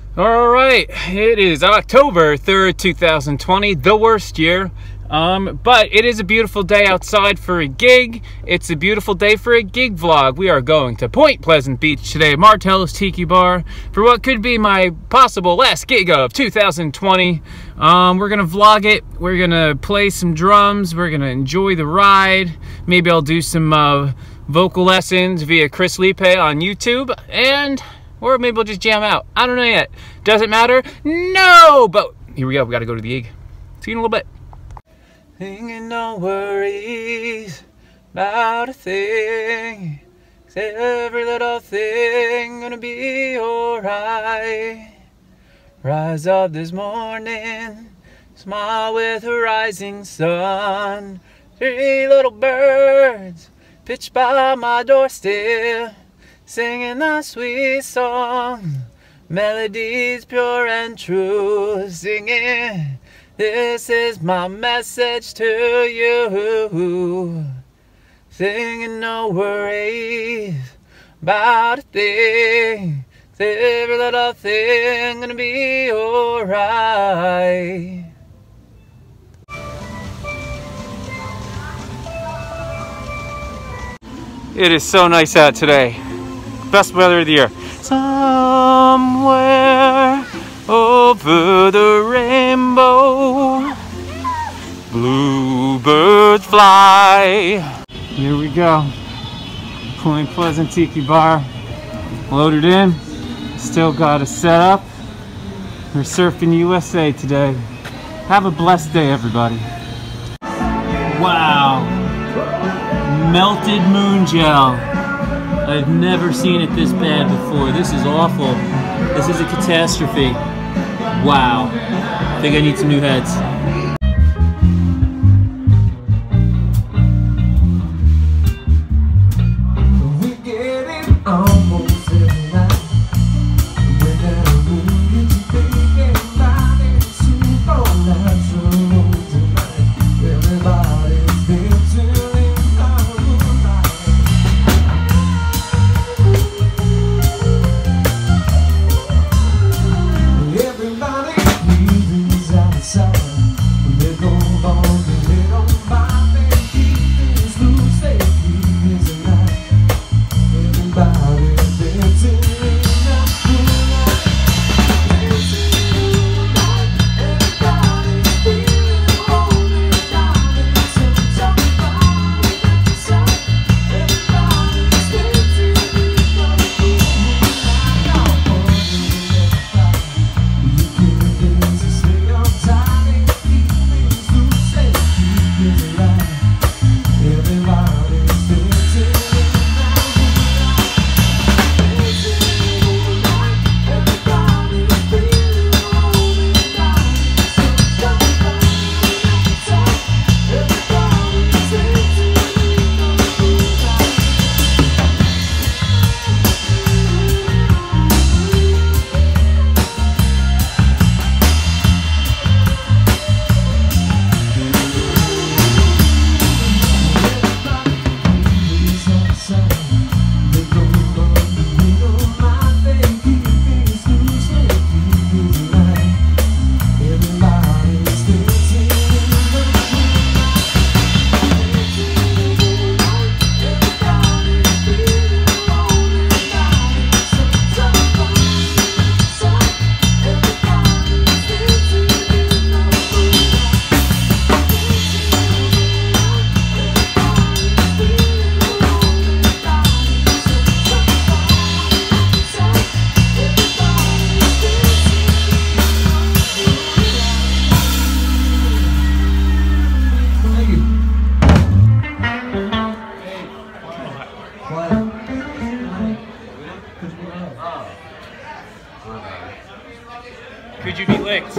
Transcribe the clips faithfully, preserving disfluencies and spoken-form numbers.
All right, it is October third, two thousand twenty, the worst year. Um, but it is a beautiful day outside for a gig. It's a beautiful day for a gig vlog. We are going to Point Pleasant Beach today, Martell's Tiki Bar, for what could be my possible last gig of two thousand twenty. Um, we're gonna vlog it. We're gonna play some drums. We're gonna enjoy the ride. Maybe I'll do some uh, vocal lessons via Chris Lipe on YouTube, and or maybe we'll just jam out. I don't know yet. Doesn't matter. No, but here we go. We gotta go to the gig. See you in a little bit. Thinking no worries about a thing, 'cause every little thing gonna be alright. Rise up this morning, smile with a rising sun. Three little birds pitched by my doorstep, singing a sweet song, melodies pure and true, singing, this is my message to you. Singing no worries about a thing, 'cause every little thing gonna be alright. It is so nice out today. Best weather of the year. Somewhere over the rainbow, bluebirds fly. Here we go. Point Pleasant Tiki Bar. Loaded in. Still got a setup. We're surfing U S A today. Have a blessed day, everybody. Wow. Melted moon gel. I've never seen it this bad before. This is awful. This is a catastrophe. Wow. I think I need some new heads. We're getting almost every night. We're gonna move into thinking about it. Supernatural tonight. Everybody's dancing in the moonlight. Everybody breathes outside. They go on and they don't mind. They keep things loose, they keep things alive. Everybody's dancing in the moonlight. Dancing in the moonlight. Everybody's feeling holding down. It's a tough body that you saw. Everybody's dancing in the moonlight. Now, you can dance and stay on time and keep things loose and keep things alive. Everybody's dancing in the moonlight. Dancing in the moonlight. Everybody's feeling holding down. It's a tough body that you saw. Everybody's dancing in the moonlight. Could you be licked?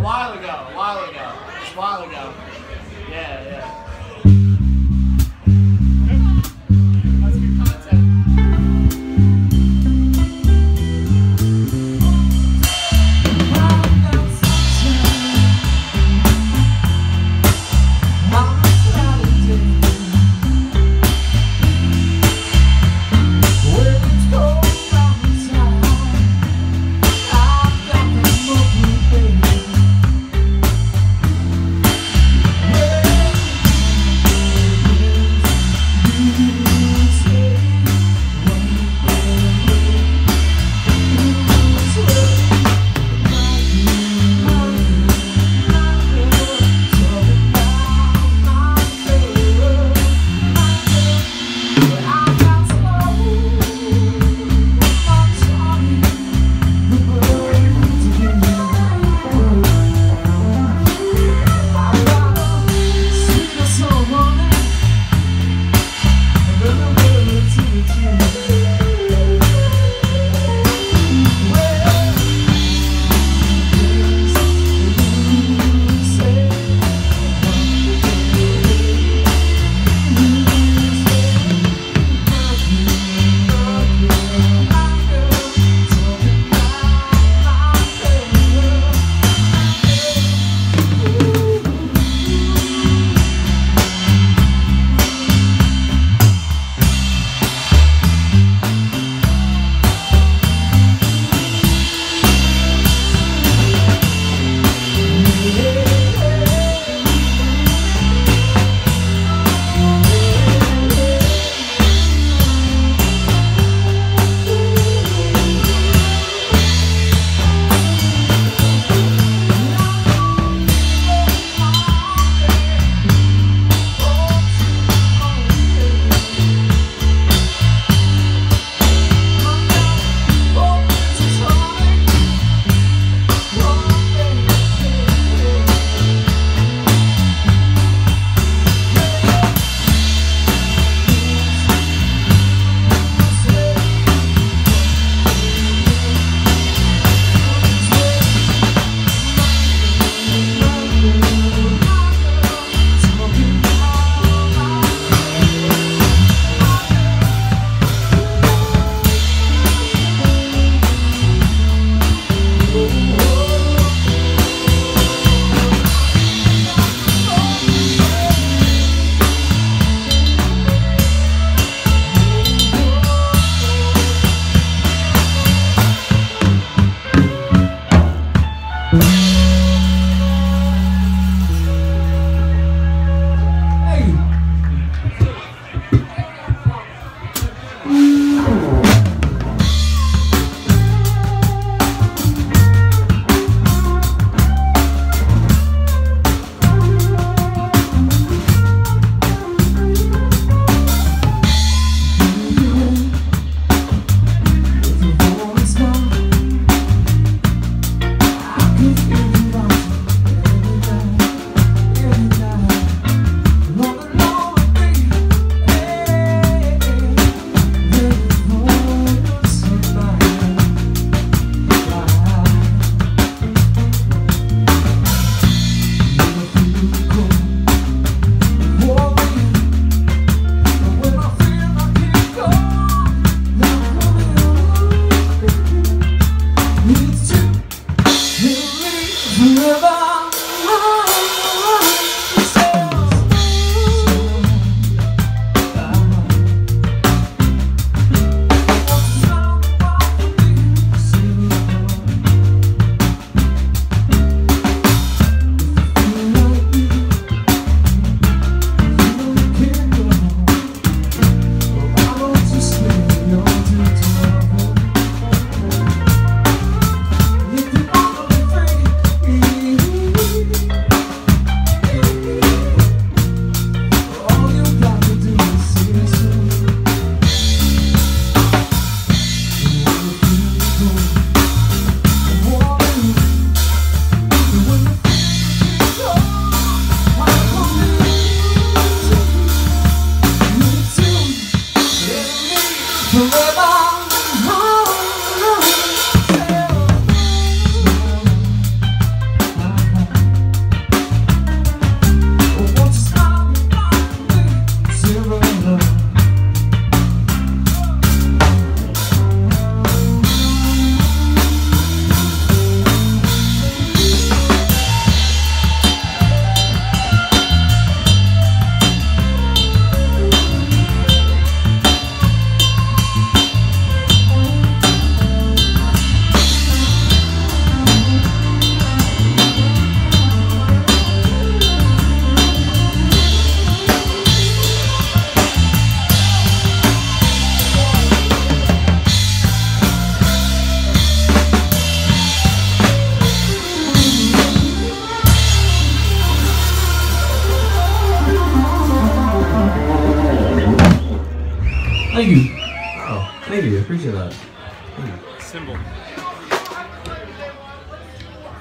A while ago, a while ago, just a while ago. Yeah, yeah. That's good content.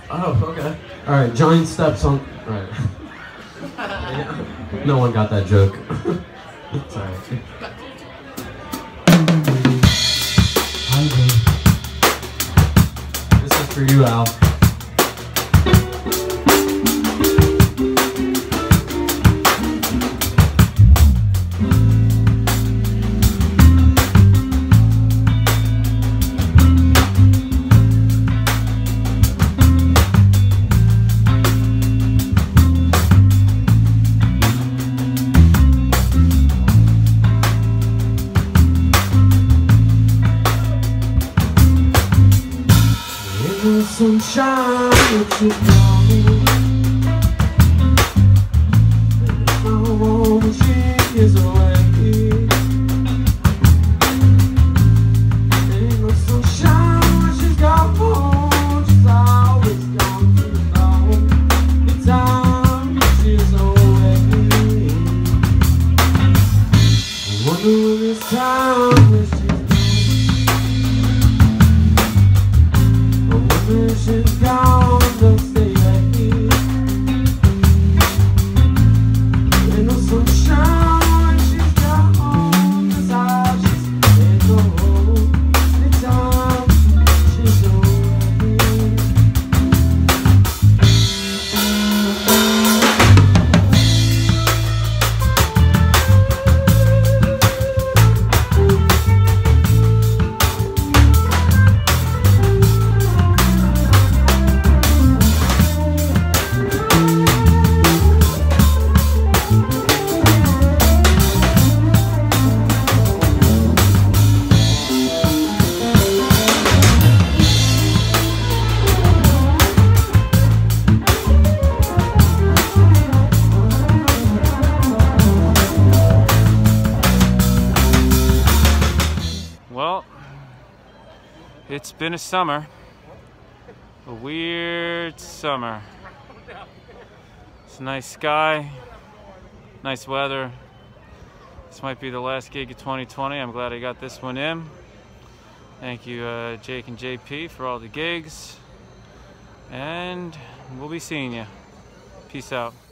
Oh, okay. All right, giant steps on. All right. Yeah. No one got that joke. It's all right. Hi, babe. This is for you, Al. Sunshine, what you know? If my woman, she is away. Ain't no sunshine when she's gone home. She's always gone too long. The time she's away. I wonder when this time when she's she's gone, don't stay right here. Ain't no sunshine when she's gone. That's how she's ain't no home. Anytime she's away. Well, it's been a summer, a weird summer. It's a nice sky, nice weather. This might be the last gig of twenty twenty. I'm glad I got this one in. Thank you, uh, Jake and J P, for all the gigs. And we'll be seeing you. Peace out.